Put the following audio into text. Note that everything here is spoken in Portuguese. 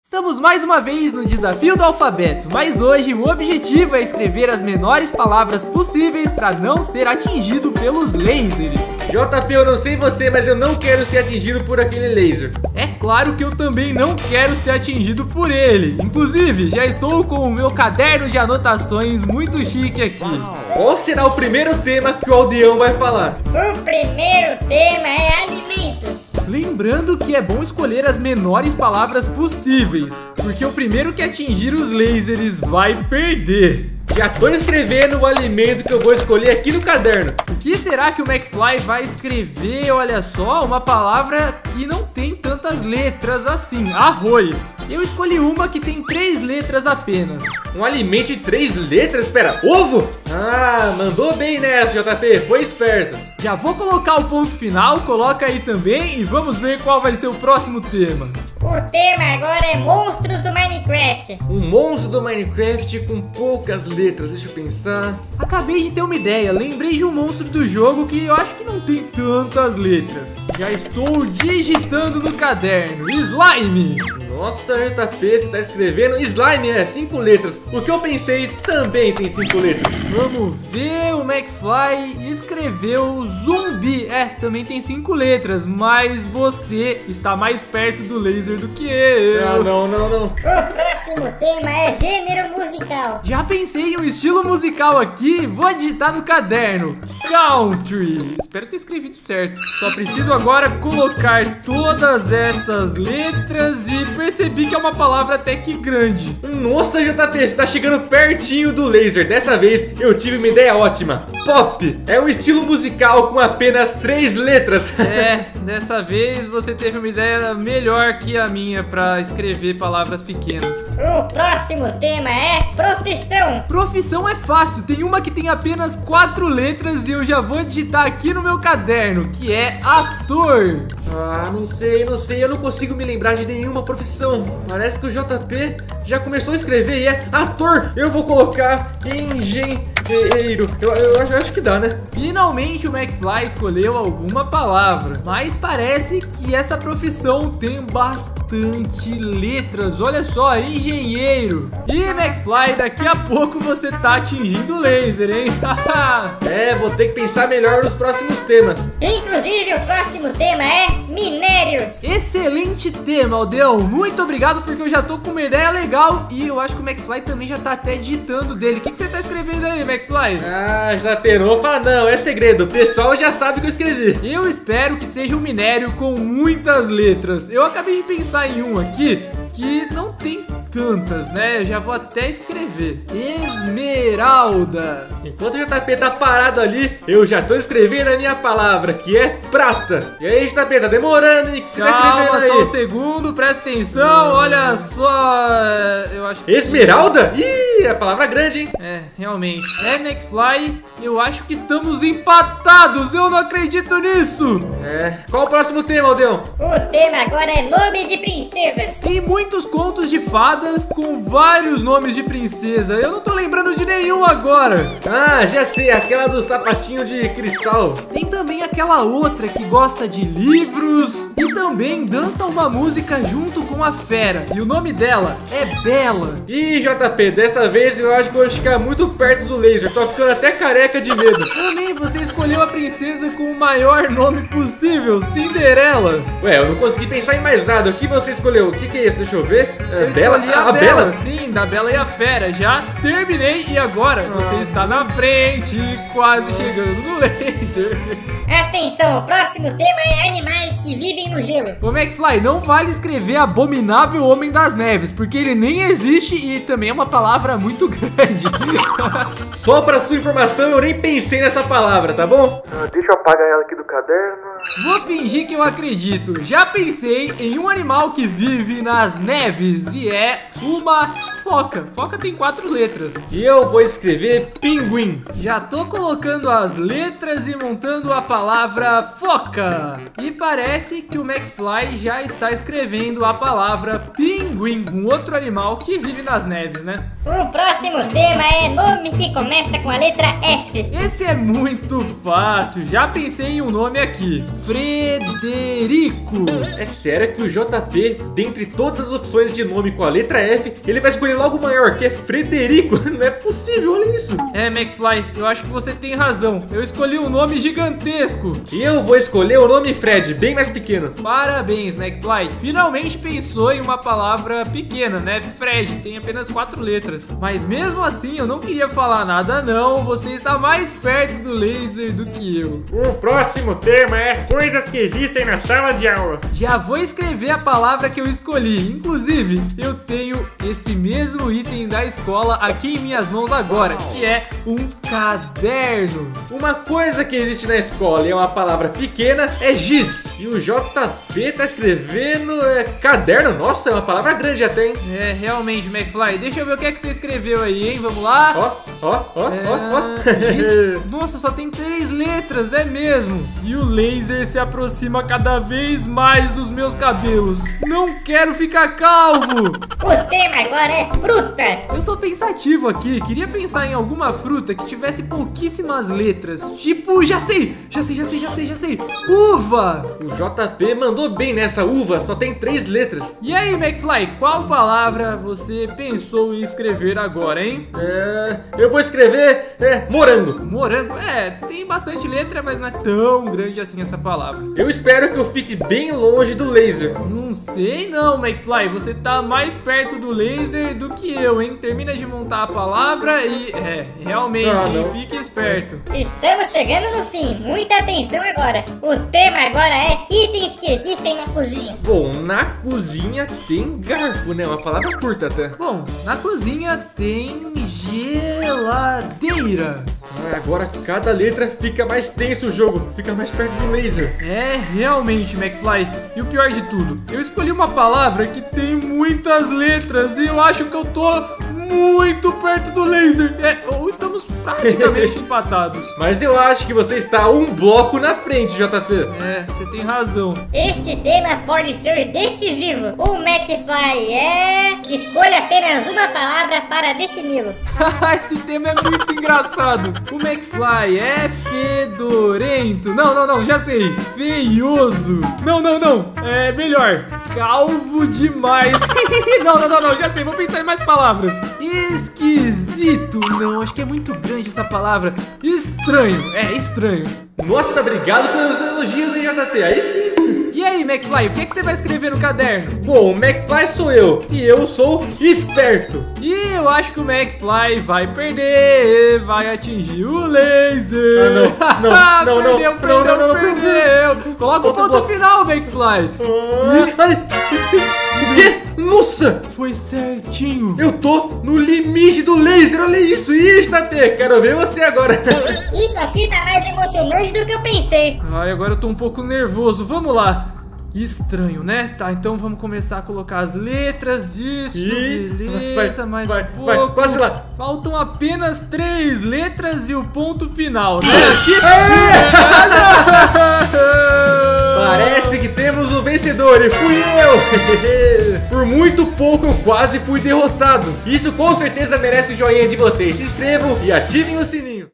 Estamos mais uma vez no desafio do alfabeto, mas hoje o objetivo é escrever as menores palavras possíveis para não ser atingido pelos lasers. JP, eu não sei você, mas eu não quero ser atingido por aquele laser. É claro que eu também não quero ser atingido por ele. Inclusive, já estou com o meu caderno de anotações muito chique aqui. Qual será o primeiro tema que o Aldeão vai falar? O primeiro tema é alimentos. Lembrando que é bom escolher as menores palavras possíveis, porque o primeiro que atingir os lasers vai perder. Já tô escrevendo o alimento que eu vou escolher aqui no caderno. O que será que o McFly vai escrever? Olha só, uma palavra que não tem tantas letras assim, arroz. Eu escolhi uma que tem 3 letras apenas. Um alimento de 3 letras? Espera, ovo? Ah, mandou bem nessa, JP, foi esperto. Já vou colocar o ponto final, coloca aí também e vamos ver qual vai ser o próximo tema. O tema agora é monstros do Minecraft. Um monstro do Minecraft com poucas letras, deixa eu pensar. Acabei de ter uma ideia, lembrei de um monstro do jogo que eu acho que não tem tantas letras. Já estou digitando no caderno, slime. Nossa, JP, você tá escrevendo slime, 5 letras. O que eu pensei também tem 5 letras. Vamos ver, o McFly escreveu zumbi. Também tem 5 letras, mas você está mais perto do laser do que eu. Não. O próximo tema é gênero musical. Já pensei em um estilo musical aqui, vou digitar no caderno. Country. Espero ter escrevido certo. Só preciso agora colocar todas essas letras e percebi que é uma palavra até que grande. Nossa, JP, você tá chegando pertinho do laser. Dessa vez eu tive uma ideia ótima. Pop é um estilo musical com apenas 3 letras. Dessa vez você teve uma ideia melhor que a minha para escrever palavras pequenas. O próximo tema é profissão. Profissão é fácil, tem uma que tem apenas 4 letras e eu já vou digitar aqui no meu caderno, que é ator. Ah, não sei, eu não consigo me lembrar de nenhuma profissão. Parece que o JP já começou a escrever e é ator. Eu vou colocar engenheiro. Eu acho que dá, né? Finalmente o McFly escolheu alguma palavra, mas parece que essa profissão tem bastante letras. Olha só, engenheiro. E McFly, daqui a pouco você tá atingindo o laser, hein? Vou ter que pensar melhor nos próximos temas. Inclusive o próximo tema é minérios. Excelente tema, Aldeão. Muito obrigado, porque eu já tô com uma ideia legal e eu acho que o McFly também já tá até digitando dele. O que você tá escrevendo aí, McFly? Ah, JP, não vou falar não, é segredo. O pessoal já sabe o que eu escrevi. Eu espero que seja um minério com muitas letras. Eu acabei de pensar em um aqui que não tem tantas, né? Eu já vou até escrever. Esmeralda. Enquanto o JP tá parado ali, eu já tô escrevendo a minha palavra, que é prata. E aí, JP, tá demorando, hein? O que você tá escrevendo aí? Só um segundo, presta atenção. Olha só, eu acho que... Esmeralda? Ih, é a palavra grande, hein? Realmente. McFly, eu acho que estamos empatados. Eu não acredito nisso. Qual o próximo tema, Aldeão? O tema agora é nome de princesas. Tem muitos contos de fadas com vários nomes de princesa. Eu não tô lembrando de nenhum agora. Ah, já sei, aquela do sapatinho de cristal. Tem também aquela outra que gosta de livros e também dança uma música junto com a fera. E o nome dela é Bela. Ih, JP, dessa vez eu acho que eu vou ficar muito perto do laser. Tô ficando até careca de medo. Também você escolheu a princesa com o maior nome possível, Cinderela. Ué, eu não consegui pensar em mais nada. O que você escolheu? O que é isso? Deixa eu ver. Bela? A Bela? Sim, da Bela e a Fera. Já terminei e agora você está na frente, quase chegando no laser. Atenção, o próximo tema é animais que vivem no gelo. Ô McFly, não vale escrever Abominável Homem das Neves, porque ele nem existe e também é uma palavra muito grande. Só pra sua informação, eu nem pensei nessa palavra, tá bom? Deixa eu apagar ela aqui do caderno. Vou fingir que eu acredito. Já pensei em um animal que vive nas neves e é uma foca. Foca tem 4 letras. E eu vou escrever pinguim. Já tô colocando as letras e montando a palavra foca. E parece que o McFly já está escrevendo a palavra pinguim, um outro animal que vive nas neves, né? O próximo tema é nome que começa com a letra F. Esse é muito fácil, já pensei em um nome aqui. Frederico. É sério que o JP, dentre todas as opções de nome com a letra F, ele vai escolher logo o maior, que é Frederico? Não é possível, olha isso. É, McFly, eu acho que você tem razão. Eu escolhi um nome gigantesco. E eu vou escolher o nome Fred, bem mais pequeno. Parabéns, McFly. Finalmente pensou em uma palavra pequena, né? Fred, tem apenas 4 letras. Mas mesmo assim, eu não queria falar nada não. Você está mais perto do laser do que eu. O próximo tema é coisas que existem na sala de aula. Já vou escrever a palavra que eu escolhi. Inclusive, eu tenho esse mesmo item da escola aqui em minhas mãos agora, que é um caderno. Uma coisa que existe na escola e é uma palavra pequena é giz. E o JP tá escrevendo caderno. Nossa, é uma palavra grande até, hein? É, realmente, McFly. Deixa eu ver o que é que você escreveu aí, hein? Vamos lá. Ó. Giz. Nossa, só tem 3 letras, é mesmo. E o laser se aproxima cada vez mais dos meus cabelos. Não quero ficar calvo. O tema agora é fruta. Eu tô pensativo aqui. Queria pensar em alguma fruta que tivesse pouquíssimas letras. Tipo, já sei. Uva. O JP mandou bem nessa. Uva só tem 3 letras. E aí, McFly, qual palavra você pensou em escrever agora, hein? Eu vou escrever morango. Morango? Tem bastante letra, mas não é tão grande assim essa palavra. Eu espero que eu fique bem longe do laser. Não sei não, McFly. Você tá mais perto do laser do que eu, hein? Termina de montar a palavra e... realmente, não. Fique esperto. Estamos chegando no fim. Muita atenção agora. O tema agora é itens que existem na cozinha. Bom, na cozinha tem garfo, né? Uma palavra curta até. Bom, na cozinha tem geladeira. Agora cada letra fica mais tenso o jogo. Fica mais perto do laser. É, realmente, McFly. E o pior de tudo, eu escolhi uma palavra que tem muitas letras e eu acho que eu tô muito perto do laser. Ou estamos praticamente empatados. Mas eu acho que você está um bloco na frente, JP. Você tem razão. Este tema pode ser decisivo. O McFly escolha apenas uma palavra para defini-lo. Esse tema é muito engraçado. O McFly é fedorento. Não, já sei. Feioso. Não. É melhor. Calvo demais. Não, já sei. Vou pensar em mais palavras. Esquisito. Não, acho que é muito grande essa palavra. Estranho. Estranho. Nossa, obrigado pelos elogios, hein, JP? Aí sim. E aí, McFly, o que é que você vai escrever no caderno? Bom, o McFly sou eu. E eu sou esperto. E eu acho que o McFly vai perder. Vai atingir o laser. Perdeu. Coloca o ponto final, McFly. O quê? Nossa! Foi certinho. Eu tô no limite do laser, olha isso. Ih, JP, quero ver você agora. Isso aqui tá mais emocionante do que eu pensei. Ai, agora eu tô um pouco nervoso. Vamos lá. Estranho, né? Tá, então vamos começar a colocar as letras. Isso, beleza, mais um pouco. Vai, quase lá. Faltam apenas 3 letras e o ponto final, né? Parece que temos um vencedor e fui eu. Por muito pouco eu quase fui derrotado. Isso com certeza merece o joinha de vocês. Se inscrevam e ativem o sininho.